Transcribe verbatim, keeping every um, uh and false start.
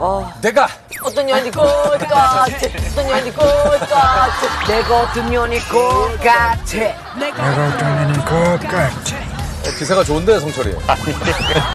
내가 어떤 년이 꼴 같아. 어떤 년이 꼴 같아. 내가 어떤 년이 꼴 같아. 내가 어떤 년이 것 같아. 기세가 좋은데 성철이.